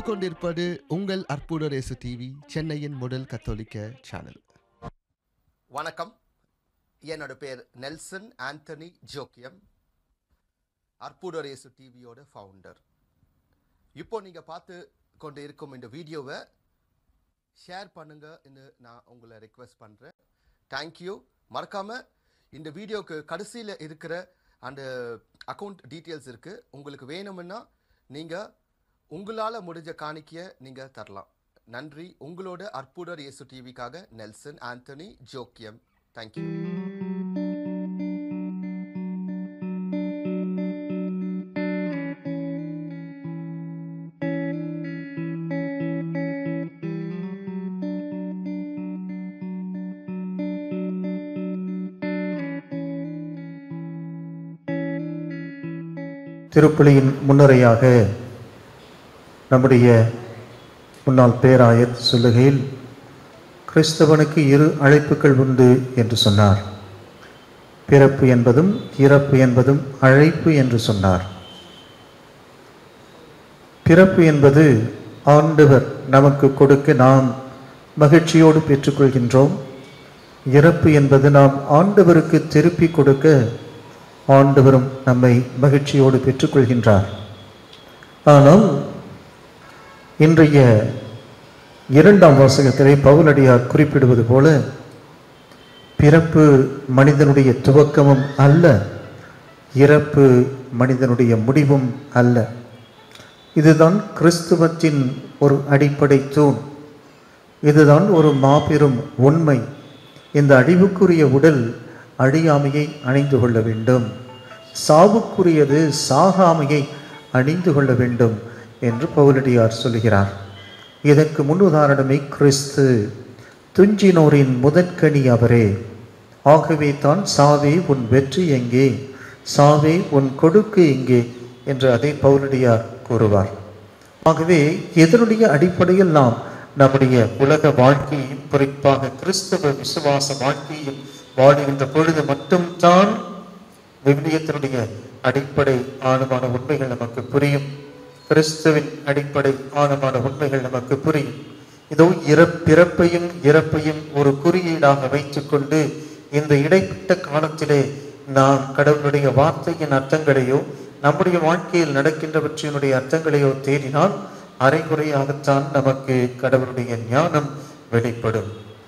கொண்டிருப்பது உங்கள் அற்புதரேசு டிவி, சென்னையின் முதல் கத்தோலிக்க சேனல். வணக்கம். என்னோட பேர் நெல்சன் ஆண்டனி ஜோக்கியம், அற்புதரேசு டிவியோட ஃபவுண்டர். இப்போ நீங்கள் பார்த்து கொண்டு இருக்கும் இந்த வீடியோவை ஷேர் பண்ணுங்கன்னு நான் உங்களை ரெக்வெஸ்ட் பண்ணுறேன். தேங்க்யூ. மறக்காமல் இந்த வீடியோவுக்கு கடைசியில் இருக்கிற அந்த அக்கௌண்ட் டீட்டெயில்ஸ் இருக்குது. உங்களுக்கு வேணும்னா நீங்கள் உங்களால் முடிஞ்ச காணிக்கையை நீங்கள் தரலாம். நன்றி. உங்களோட அற்புதர் இயேசு டிவிக்காக நெல்சன் ஆண்டனி ஜோக்கியம். தேங்க்யூ. திருப்பலியின் முன்னுரையாக நம்முடைய முன்னாள் பேராயர் சொல்லுகையில், கிறிஸ்தவனுக்கு இரு அழைப்புகள் உண்டு என்று சொன்னார். பிறப்பு என்பதும் இறப்பு என்பதும் அழைப்பு என்று சொன்னார். பிறப்பு என்பது ஆண்டவர் நமக்கு கொடுக்க நாம் மகிழ்ச்சியோடு பெற்றுக்கொள்கின்றோம். இறப்பு என்பது நாம் ஆண்டவருக்கு திருப்பி கொடுக்க ஆண்டவரும் நம்மை மகிழ்ச்சியோடு பெற்றுக்கொள்கின்றார். ஆனால் இன்றைய இரண்டாம் வாசகத்திலே பவுலடியார் குறிப்பிடுவது போல, பிறப்பு மனிதனுடைய துவக்கமும் அல்ல, இறப்பு மனிதனுடைய முடிவும் அல்ல. இதுதான் கிறிஸ்துவத்தின் ஒரு அடிப்படை தூண். இதுதான் ஒரு மாபெரும் உண்மை. இந்த அழிவுக்குரிய உடல் அழியாமையை அணிந்து கொள்ள வேண்டும், சாவுக்குரியது சாகாமையை அணிந்து கொள்ள வேண்டும் என்று பவுலடியார் சொல்கிறார். இதற்கு முன் உதாரணமே கிறிஸ்து. துஞ்சினோரின் முதற்கனி அவரே. ஆகவே தான் சாவே உன் வெற்றி எங்கே, சாவே உன் கொடுக்கு எங்கே என்று அதை பவுலடியார் கூறுவார். ஆகவே இதனுடைய அடிப்படையில் நாம் நம்முடைய உலக வாழ்க்கையும் குறிப்பாக கிறிஸ்தவ விசுவாச வாழ்க்கையும் வாழ்கின்ற பொழுது மட்டும்தான் விவிலியத்தினுடைய அடிப்படை ஆழமான உண்மைகள் நமக்கு புரியும். கிறிஸ்துவின் அடிப்படை ஆழமான உண்மைகள் நமக்கு புரியும். இதோ பிறப்பையும் இறப்பையும் ஒரு குறியீடாக வைத்துக்கொண்டு இந்த இடைப்பட்ட காலத்திலே நாம் கடவுளுடைய வார்த்தையின் அர்த்தங்களையோ நம்முடைய வாழ்க்கையில் நடக்கின்றவற்றினுடைய அர்த்தங்களையோ தேடினால் அரைகுறையாகத்தான் நமக்கு கடவுளுடைய ஞானம் வெளிப்படும்.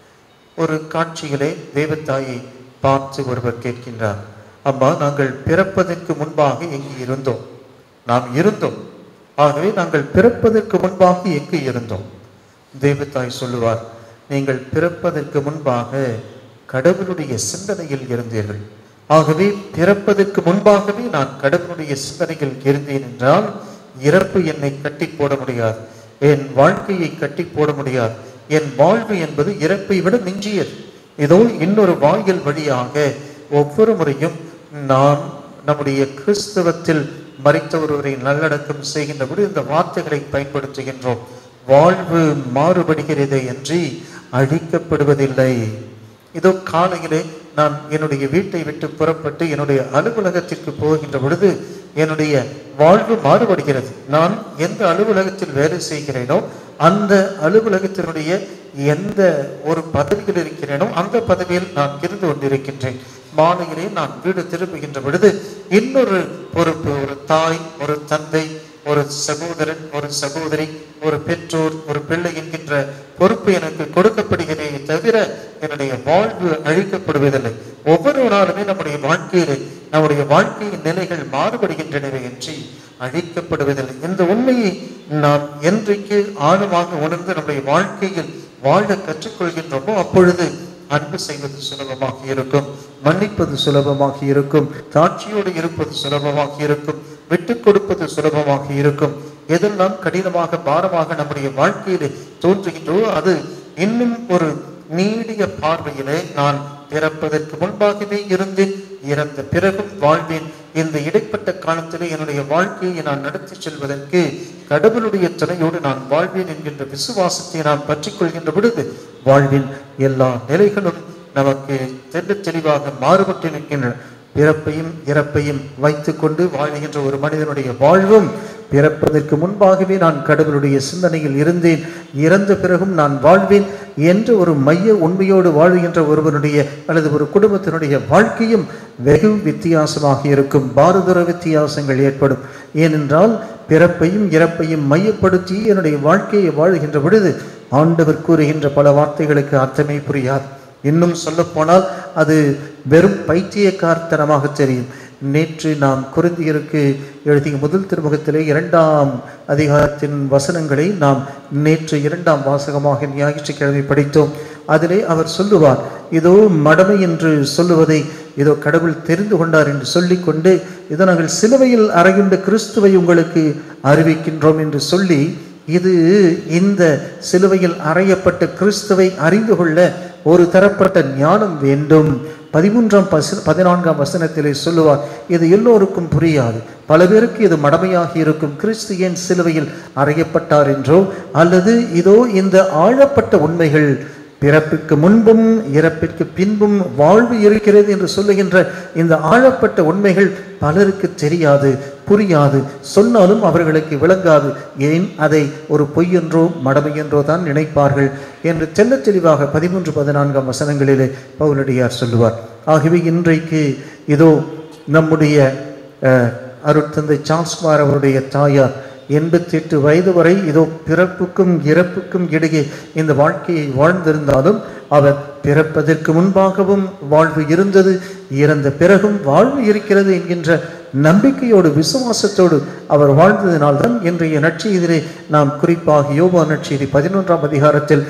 ஒரு காட்சியிலே தேவத்தாயை பார்த்து ஒருவர் கேட்கின்றார், அம்மா, நாங்கள் பிறப்பதற்கு முன்பாக எங்கு இருந்தோம்? நாம் இருந்தோம். ஆகவே நாங்கள் பிறப்பதற்கு முன்பாக எங்கு இருந்தோம்? தேவத்தாய் சொல்லுவார், நீங்கள் பிறப்பதற்கு முன்பாக கடவுளுடைய சிந்தனையில் இருந்தீர்கள். ஆகவே பிறப்பதற்கு முன்பாகவே நான் கடவுளுடைய சிந்தனையில் இருந்தேன் என்றால் இறப்பு என்னை கட்டி போட முடியாது, என் வாழ்க்கையை கட்டி போட முடியாது. என் வாழ்வு என்பது இறப்பை விட மிஞ்சியது. இதோ இன்னொரு வாயில் வழியாக ஒவ்வொரு முறையும் நாம் நம்முடைய கிறிஸ்தவத்தில் மரித்த ஒருவரை நல்லடக்கம் செய்கின்ற பொழுது இந்த வார்த்தைகளை பயன்படுத்துகின்றோம். வாழ்வு மாறுபடுகிறதே என்று அழிக்கப்படுவதில்லை. இதோ காலையிலே நான் என்னுடைய வீட்டை விட்டு புறப்பட்டு என்னுடைய அலுவலகத்திற்கு போகின்ற பொழுது என்னுடைய வாழ்வு மாறுபடுகிறது. நான் எந்த அலுவலகத்தில் வேலை செய்கிறேனோ அந்த அலுவலகத்தினுடைய எந்த ஒரு பதவியில் இருக்கிறேனோ அந்த பதவியில் நான் இருந்து கொண்டிருக்கின்றேன். மாலையிலே நான் வீடு திரும்புகின்ற பொழுது இன்னொரு பொறுப்பு, ஒரு தாய், ஒரு தந்தை, ஒரு சகோதரன், ஒரு சகோதரி, ஒரு பெற்றோர், ஒரு பிள்ளை என்கின்ற பொறுப்பு எனக்கு கொடுக்கப்படுகிறதே தவிர என்னுடைய வாழ்வு அழிக்கப்படுவதில்லை. ஒவ்வொரு நாளுமே நம்முடைய வாழ்க்கையின் நிலைகள் மாறுபடுகின்றனவே என்று அழிக்கப்படுவதில்லை. இந்த உண்மையை நாம் என்றைக்கு ஆழமாக உணர்ந்து நம்முடைய வாழ்க்கையில் வாழ கற்றுக்கொள்கின்றோமோ அப்பொழுது அன்பு செய்வது சுலபமாக இருக்கும், மன்னிப்பது சுலபமாக இருக்கும், தாட்சியோடு இருப்பது சுலபமாக இருக்கும், விட்டுக் கொடுப்பது சுலபமாக இருக்கும். எதெல்லாம் கடினமாக பாரமாக நம்முடைய வாழ்க்கையிலே தோன்றுகின்றோ அது இன்னும் ஒரு நீடிய பார்வையிலே நான் பிறப்பதற்கு முன்பாகவே இருந்து இறந்த பிறகும் வாழ்வேன். இந்த இடைப்பட்ட காலத்திலே என்னுடைய வாழ்க்கையை நான் நடத்தி செல்வதற்கு கடவுளுடைய துணையோடு நான் வாழ்வேன் என்கின்ற விசுவாசத்தை நாம் பற்றிக் கொள்கின்ற பொழுது வாழ்வின் எல்லா நிலைகளும் நமக்கு தெளிவாக மாறுபட்டு நிற்கின்றன. பிறப்பையும் இறப்பையும் வைத்து கொண்டு வாழ்கின்ற ஒரு மனிதனுடைய வாழ்வும் பிறப்பதற்கு முன்பாகவே நான் கடவுளுடைய சிந்தனையில் இருந்தேன், இறந்த பிறகும் நான் வாழ்வேன் என்ற ஒரு மைய உண்மையோடு வாழ்கின்ற ஒருவனுடைய அல்லது ஒரு குடும்பத்தினுடைய வாழ்க்கையும் வெகு வித்தியாசமாக இருக்கும். பாரதூர வித்தியாசங்கள் ஏற்படும். ஏனென்றால் பிறப்பையும் இறப்பையும் மையப்படுத்தி என்னுடைய வாழ்க்கையை வாழ்கின்ற பொழுது ஆண்டவர் கூறுகின்ற பல வார்த்தைகளுக்கு அர்த்தமே புரியாது. இன்னும் சொல்லப்போனால் அது வெறும் பைத்தியக்காரத்தனமாக தெரியும். நேற்று நாம் கொரிந்தியருக்கு எழுதிய முதல் திருமுகத்திலே 2ஆம் அதிகாரத்தின் வசனங்களை நாம் நேற்று 2ஆம் வாசகமாக ஞாயிற்றுக்கிழமை படித்தோம். அதிலே அவர் சொல்லுவார், இதோ மடமை என்று சொல்லுவதை இதோ கடவுள் தெரிந்து கொண்டார் என்று சொல்லிக்கொண்டு, இதோ நாங்கள் சிலுவையில் அறைகின்ற கிறிஸ்துவை உங்களுக்கு அறிவிக்கின்றோம் என்று சொல்லி, இது இந்த சிலுவையில் அறையப்பட்ட கிறிஸ்துவை அறிந்து கொள்ள ஒரு தரப்பட்ட ஞானம் வேண்டும். 14ஆம் வசனத்திலே சொல்லுவார், இது எல்லோருக்கும் புரியாது, பல பேருக்கு இது மடமையாகி இருக்கும். கிறிஸ்து ஏன் சிலுவையில் அறையப்பட்டார் என்றோ, அல்லது இதோ இந்த ஆழப்பட்ட உண்மைகள், பிறப்பிற்கு முன்பும் இறப்பிற்கு பின்பும் வாழ்வு இருக்கிறது என்று சொல்லுகின்ற இந்த ஆழப்பட்ட உண்மைகள் பலருக்கு தெரியாது, புரியாது, சொன்னாலும் அவர்களுக்கு விளங்காது. ஏன் அதை ஒரு பொய் என்றோ மடமை என்றோ தான் நினைப்பார்கள் என்று தெள்ளத் தெளிவாக 13-14 வசனங்களிலே பவுலடியார் சொல்லுவார். ஆகவே இன்றைக்கு இதோ நம்முடைய அருட்தந்தை சார்ல்ஸ்குமார் அவருடைய தாயார் 88 வயது வரை இதோ பிறப்புக்கும் இறப்புக்கும் இடையே இந்த வாழ்க்கையை வாழ்ந்திருந்தாலும் அவர் பிறப்பதற்கு முன்பாகவும் வாழ்வு இருந்தது, இறந்த பிறகும் வாழ்வு இருக்கிறது என்கின்ற நம்பிக்கையோடு விசுவாசத்தோடு அவர் வாழ்ந்ததினால்தான் இன்றைய நற்செய்தியிலே நாம் குறிப்பாக யோவான் நற்செய்தி 11ஆம் அதிகாரத்தில்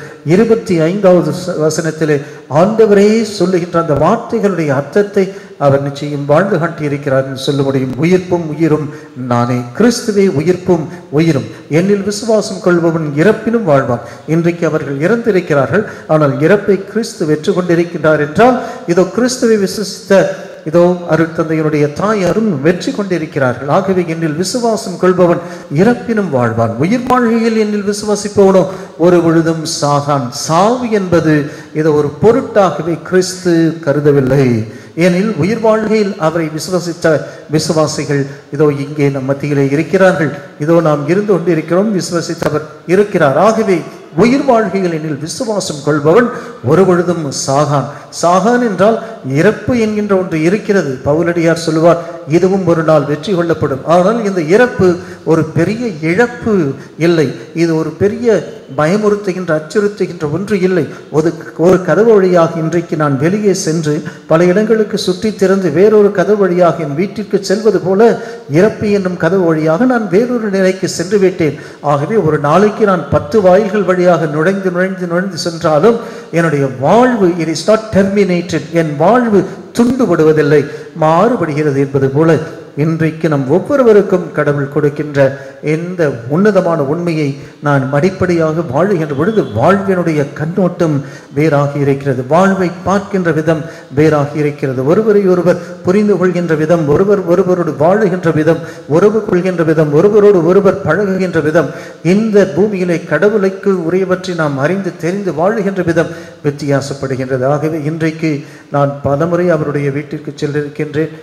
25வது வசனத்திலே ஆண்டவரே சொல்லுகின்ற அந்த வார்த்தைகளுடைய அர்த்தத்தை அவர் நிச்சயம் வாழ்ந்து காட்டியிருக்கிறார் என்று சொல்ல முடியும். உயிர்ப்பும் உயிரும் நானே, கிறிஸ்துவே உயிர்ப்பும் உயிரும், என்னில் விசுவாசம் கொள்பவன் இறப்பினும் வாழ்வான். இன்றைக்கு அவர்கள் இறந்திருக்கிறார்கள், ஆனால் இறப்பை கிறிஸ்து வெற்றி கொண்டிருக்கிறார் என்றால் இதோ கிறிஸ்துவை விசுவாசித்த இதோ அருட்தந்தையினுடைய தாயாரும் வெற்றி கொண்டிருக்கிறார்கள். ஆகவே என்னில் விசுவாசம் கொள்பவன் இறப்பினும் வாழ்வான், உயிர் வாழ்கையில் என்னில் விசுவாசிப்பவனோ ஒரு பொழுதும் சாகான். சாவு என்பது இதோ ஒரு பொருட்டாகவே கிறிஸ்து கருதவில்லை. ஏனில் உயிர் வாழ்கையில் அவரை விசுவாசித்த விசுவாசிகள் இதோ இங்கே நம் மத்தியிலே இருக்கிறார்கள். இதோ நாம் இருந்து கொண்டு இருக்கிறோம், விசுவாசித்தவர் இருக்கிறார். ஆகவே உயிர் வாழ்கையில் என்னில் விசுவாசம் கொள்பவன் ஒரு பொழுதும் சாகான். சாகான் என்றால் இறப்பு என்கின்ற ஒன்று இருக்கிறது. பவுலடியார் சொல்லுவார், இதுவும் ஒரு நாள் வெற்றி கொள்ளப்படும். ஆனால் இந்த இறப்பு ஒரு பெரிய இழப்பு இல்லை, இது ஒரு பெரிய பயமுறுத்துகின்ற அச்சுறுத்துகின்ற ஒன்று இல்லை. ஒரு கதவு வழியாக இன்றைக்கு நான் வெளியே சென்று பல இடங்களுக்கு சுற்றி திறந்து வேறொரு கதவு வழியாக என் வீட்டிற்கு செல்வது போல இறப்பு என்னும் கதவு வழியாக நான் வேறொரு நிலைக்கு சென்று விட்டேன். ஆகவே ஒரு நாளைக்கு நான் 10 வாயில்கள் வழியாக நுழைந்து சென்றாலும் என்னுடைய வாழ்வு இட் இஸ் நாட் டெர்மினேட்டட், என் வாழ்வு துண்டுபடுவதில்லை, மாறுபடுகிறது என்பது போல இன்றைக்கு நம் ஒவ்வொருவருக்கும் கடவுள் கொடுக்கின்ற இந்த உன்னதமான உண்மையை நான் அடிப்படையாக வாழுகின்ற பொழுது வாழ்வினுடைய கண்ணோட்டம் வேறாகி இருக்கிறது, வாழ்வை பார்க்கின்ற விதம் வேறாகி இருக்கிறது, ஒருவரை ஒருவர் புரிந்து கொள்கின்ற விதம், ஒருவரோடு வாழுகின்ற விதம், உறவு கொள்கின்ற விதம், ஒருவரோடு ஒருவர் பழகுகின்ற விதம், இந்த பூமியிலே கடவுளுக்கு உரியவற்றை நாம் அறிந்து தெரிந்து வாழுகின்ற விதம் வித்தியாசப்படுகின்றது. ஆகவே இன்றைக்கு நான் பலமுறை அவருடைய வீட்டிற்கு சென்றிருக்கின்றேன்.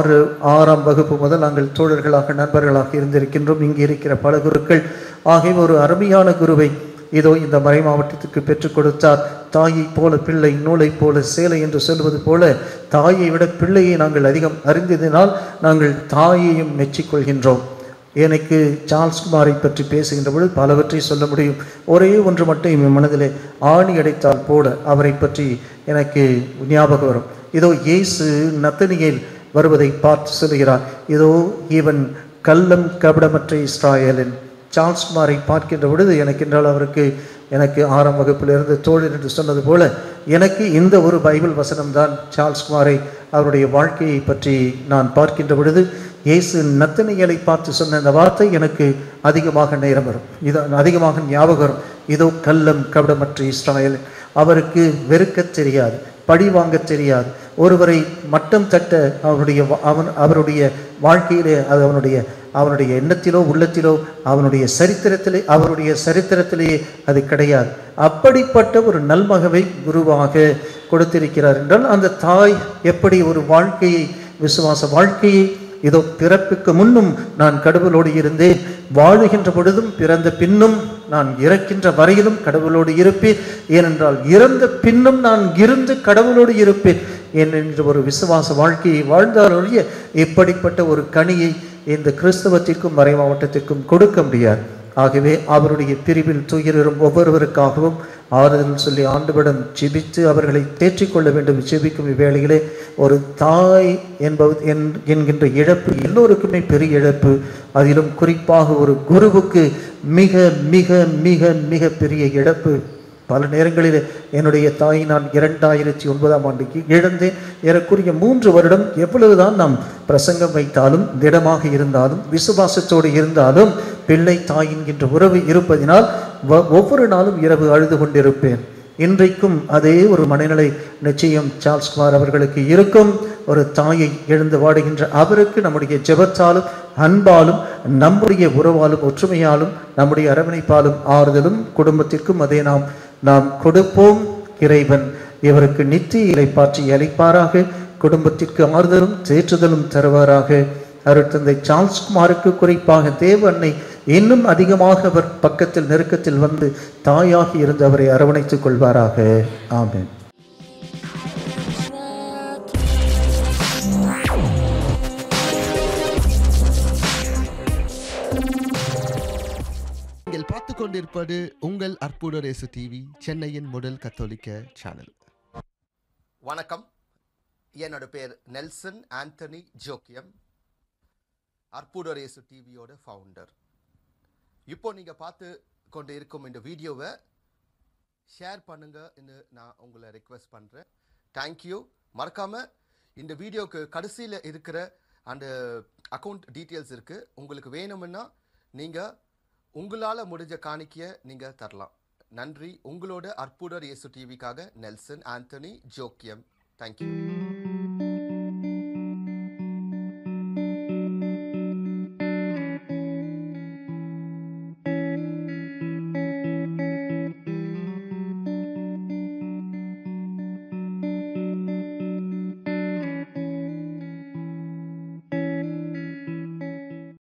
6ஆம் வகுப்பு முதல் நாங்கள் தோழர்களாக நண்பர்களாக இருந்திருக்கின்றோம். இங்கே இருக்கிற பல குருக்கள் ஆகிய ஒரு அருமையான குருவை இதோ இந்த மறை மாவட்டத்துக்கு பெற்றுக் கொடுத்தார். தாயை போல பிள்ளை, நூலை போல சேலை என்று சொல்வது போல தாயை விட பிள்ளையை நாங்கள் அதிகம் அறிந்ததினால் நாங்கள் தாயையும் மெச்சிக்கொள்கின்றோம். எனக்கு சார்ல்ஸ்குமாரை பற்றி பேசுகின்ற பொழுது பலவற்றை சொல்ல முடியும். ஒரே ஒன்று மட்டும் என் மனதிலே ஆணி அடைத்தால் போல அவரை பற்றி எனக்கு ஞாபகம் வரும். இதோ இயேசு நத்தனியேல் வருவதை பார்த்து சொல்கிறார், இதோ இவன் கள்ளம் கபடமற்ற இஸ்ராயேலின். சார்ல்ஸ்குமாரை பார்க்கின்ற பொழுது எனக்கென்றால் அவருக்கு எனக்கு 6ஆம் வகுப்பிலிருந்து தோழர் என்று சொன்னது போல எனக்கு இந்த ஒரு பைபிள் வசனம்தான் சார்ல்ஸ்குமாரை அவருடைய வாழ்க்கையை பற்றி நான் பார்க்கின்ற பொழுது இயேசு நத்தனியேலை பார்த்து சொன்ன அந்த வார்த்தை எனக்கு அதிகமாக நேரம் வரும், இது அதிகமாக ஞாபகம் வரும். இதோ கள்ளம் கபடமற்ற இஸ்ராயேல். அவருக்கு வெறுக்க தெரியாது, பழி வாங்க தெரியாது, ஒருவரை மட்டம் தட்ட அவருடைய வாழ்க்கையிலே அது அவனுடைய எண்ணத்திலோ உள்ளத்திலோ அவருடைய சரித்திரத்திலேயே அது கிடையாது. அப்படிப்பட்ட ஒரு நல்மகவை குருவாக கொடுத்திருக்கிறார் என்றால் அந்த தாய் எப்படி ஒரு வாழ்க்கையை, விசுவாச வாழ்க்கையை இதோ பிறப்புக்கு முன்னும் நான் கடவுளோடு இருந்தேன், வாழுகின்ற பொழுதும் பிறந்த பின்னும் நான் இறக்கின்ற வரையிலும் கடவுளோடு இருப்பேன், ஏனென்றால் இறந்த பின்னும் நான் இருந்து கடவுளோடு இருப்பேன் என்கின்ற ஒரு விசுவாச வாழ்க்கையை வாழ்ந்தாலொழிய இப்படிப்பட்ட ஒரு கனியை இந்த கிறிஸ்தவத்திற்கும் மறை மாவட்டத்திற்கும் கொடுக்க முடியாது. ஆகவே அவருடைய பிரிவில் துயரும் ஒவ்வொருவருக்காகவும் ஆறுதல் சொல்லி ஆண்டவரிடம் ஜெபித்து அவர்களை தேற்றிக்கொள்ள வேண்டும். ஜெபிக்கும் இவ்வேளையிலே ஒரு தாய் என்கின்ற இழப்பு எல்லோருக்குமே பெரிய இழப்பு. அதிலும் குறிப்பாக ஒரு குருவுக்கு மிக மிக மிக மிக பெரிய இழப்பு. பல நேரங்களில் என்னுடைய தாயை நான் 2009ஆம் ஆண்டுக்கு இழந்தேன். ஏறக்குறைய 3 வருடம் எவ்வளவுதான் நாம் பிரசங்கம் வைத்தாலும், திடமாக இருந்தாலும், விசுவாசத்தோடு இருந்தாலும், பிள்ளை தாய் என்கின்ற உறவு இருப்பதினால் ஒவ்வொரு நாளும் இரவு அழுது கொண்டிருப்பேன். இன்றைக்கும் அதே ஒரு மனநிலை நிச்சயம் சார்ல்ஸ் குமார் அவர்களுக்கு இருக்கும். ஒரு தாயை எழுந்து வாடுகின்ற அவருக்கு நம்முடைய ஜெபத்தாலும் அன்பாலும் நம்முடைய உறவாலும் ஒற்றுமையாலும் நம்முடைய அரவணைப்பாலும் ஆறுதலும் குடும்பத்திற்கும் அதே நாம் கொடுப்போம். இறைவன் இவருக்கு நித்திய இலைப்பாற்றி அளிப்பாராக, குடும்பத்திற்கு ஆறுதலும் தேற்றுதலும் தருவாராக. அருட்தந்தை சார்ல்ஸ் குமாருக்கு குறிப்பாக தேவ அன்னை இன்னும் அதிகமாக அவர் பக்கத்தில் நெருக்கத்தில் வந்து தாயாகி இருந்து அவரை அரவணைத்துக் கொள்வாராக. ஆமென். நீங்கள் பார்த்து கொண்டிருப்பது உங்கள் அற்புதர் இயேசு டிவி, சென்னையின் முதல் கத்தோலிக்க சேனல். வணக்கம், என்னோட பேர் நெல்சன் ஆண்டனி ஜோக்கியம், அற்புதர் இயேசு டிவியோட ஃபவுண்டர். இப்போ நீங்கள் பார்த்து கொண்டு இருக்கும் இந்த வீடியோவை ஷேர் பண்ணுங்கன்னு நான் உங்களை ரெக்வெஸ்ட் பண்ணுறேன். தேங்க்யூ. மறக்காமல் இந்த வீடியோவுக்கு கடைசியில் இருக்கிற அந்த அக்கௌண்ட் டீட்டெயில்ஸ் இருக்குது. உங்களுக்கு வேணும்னா நீங்கள் உங்களால் முடிஞ்ச காணிக்கையை நீங்கள் தரலாம். நன்றி. உங்களோட அற்புதர் இயேசு டிவிக்காக நெல்சன் ஆண்டனி ஜோக்கியம். தேங்க்யூ.